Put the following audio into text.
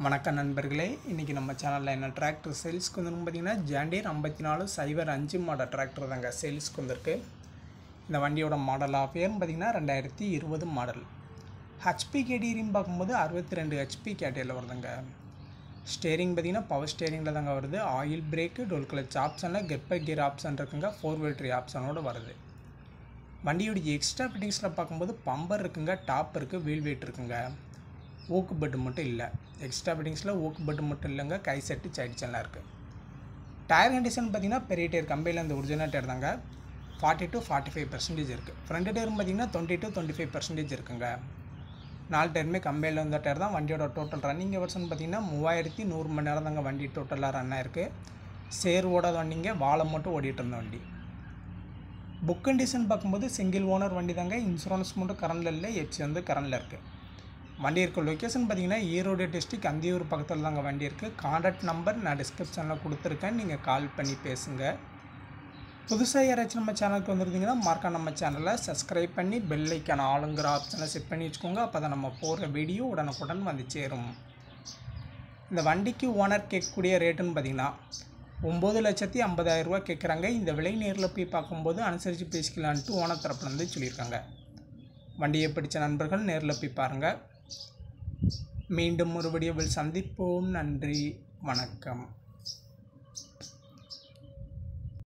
வணக்கம் நண்பர்களே, இன்றைக்கி நம்ம சேனலில் என்ன டிராக்டர் சேல்ஸ்க்கு வந்துருக்கு பார்த்தீங்கன்னா ஜாண்டியர் 5405 மாடல் டிராக்டர் தாங்க சேல்ஸ்க்கு வந்திருக்கு. இந்த வண்டியோட மாடல் ஆஃப் இயர்னு பார்த்திங்கன்னா 2020 மாடல். ஹெச்பி கேட்டகரின்னு பார்க்கும்போது 62 ஹெச்பி கேட்டகரியில் வருதுங்க. ஸ்டேரிங் பார்த்திங்கன்னா பவர் ஸ்டேரிங்கில் தாங்க வருது. ஆயில் பிரேக்கு, டோல் கிளச் ஆப்ஷனில் கெப்பர் கியர் ஆப்ஷன் இருக்குங்க. 4-wheel drive ஆப்ஷனோடு வருது. வண்டியோடைய எக்ஸ்ட்ரா ஃபிட்டிங்ஸில் பார்க்கும்போது பம்பர் இருக்குங்க, டாப் இருக்குது, வீல் வெயிட் இருக்குங்க. ஊக்கு பெட்டு மட்டும் இல்லை. எக்ஸ்ட்ரா ஃபிட்டிங்ஸில் ஊக்கு பெட்டு மட்டும் இல்லைங்க, கை செட்டு சைடு சேனலாக இருக்குது. டயர் கண்டிஷன் பார்த்திங்கன்னா பெரிய டயர் கம்பெனியில் அந்த ஒரிஜினல் டயர் தாங்க. 40 to 45% இருக்குது. ஃப்ரண்ட் டயர்னு பார்த்திங்கன்னா 20 to 25% இருக்குங்க. 4 டயருமே கம்பெனியில் வந்த டயர் தான். வண்டியோட டோட்டல் ரன்னிங் ஹவர்ஸ்னு பார்த்திங்கன்னா 3100 மணி நேரம் தாங்க வண்டி டோட்டலாக ரன் ஆயிருக்கு. சேர் ஓடாத வண்டிங்க, வாழை மட்டும் ஓடிட்டு இருந்த வண்டி. புக் கண்டிஷன் பார்க்கும்போது சிங்கிள் ஓனர் வண்டி தாங்க. இன்சூரன்ஸ் மட்டும் கரண்டில் இல்லை, எஃப்சி வந்து கரண்டில் இருக்குது. வண்டி இருக்க லொக்கேஷன் பார்த்திங்கன்னா ஈரோடு டிஸ்ட்ரிக்ட் அந்தியூர் பக்கத்தில் தாங்க வண்டி இருக்குது. கான்டாக்ட் நம்பர் நான் டிஸ்கிரிப்ஷனில் கொடுத்துருக்கேன், நீங்கள் கால் பண்ணி பேசுங்க. புதுசாக யாராச்சும் நம்ம சேனலுக்கு வந்துருந்தீங்கன்னா மறக்காம நம்ம சேனலை சப்ஸ்கிரைப் பண்ணி பெல் ஐக்கான ஆளுங்கிற ஆப்ஷனை செட் பண்ணி வச்சுக்கோங்க. அப்போ தான் நம்ம போடுற வீடியோ உடனுக்குடன் வந்து சேரும். இந்த வண்டிக்கு ஓனர் கேட்கக்கூடிய ரேட்டுன்னு பார்த்திங்கன்னா 9,50,000 ரூபா கேட்குறாங்க. இந்த விலை நேரில் போய் பார்க்கும்போது அனுசரித்து பேசிக்கலான்ட்டு ஓனர் தரப்புலேருந்து சொல்லியிருக்காங்க. வண்டியை பிடிச்ச நண்பர்கள் நேரில் போய் பாருங்கள். மீண்டும் ஒரு வீடியோவில் சந்திப்போம். நன்றி, வணக்கம்.